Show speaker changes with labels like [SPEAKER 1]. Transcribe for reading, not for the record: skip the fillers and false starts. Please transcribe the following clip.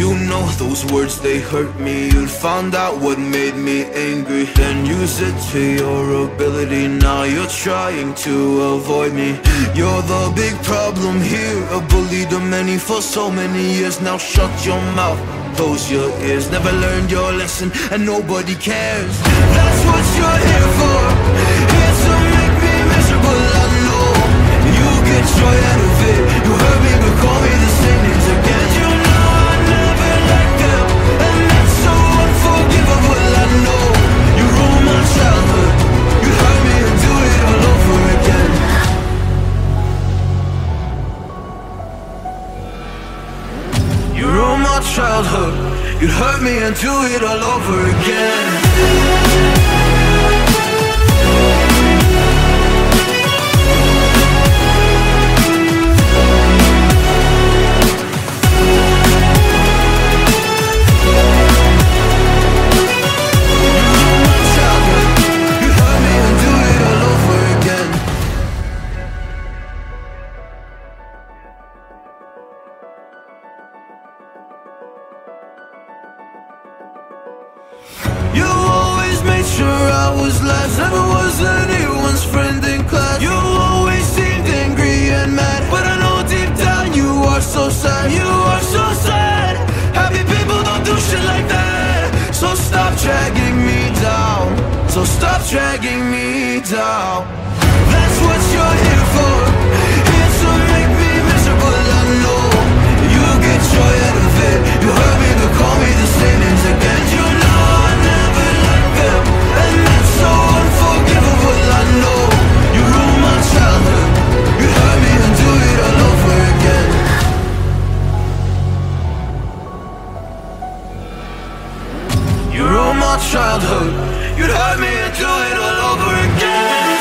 [SPEAKER 1] You know those words, they hurt me. You'd found out what made me angry, then use it to your ability. Now you're trying to avoid me. You're the big problem here, a bully to many for so many years. Now shut your mouth, close your ears. Never learned your lesson and nobody cares. That's what you're here for, here to make me miserable. I know you get joy out of it. You hurt me but call me the same names again. You know I never liked them, and that's so unforgivable. I know you ruined my childhood. You hurt me and do it all over again. You ruined my childhood. You'd hurt me and do it all over again. You always made sure I was last, never was anyone's friend in class. You always seemed angry and mad, but I know deep down you are so sad. You are so sad. Happy people don't do shit like that. So stop dragging me down, so stop dragging me down. That's what you're here for, here to make me miserable. I know you get joy out of it. You hurt me but call me the same names again. You know I never liked them, and that's so unforgivable. I know you ruined my childhood. You hurt me and do it all over again. You ruined my childhood. You'd hurt me and do it all over again.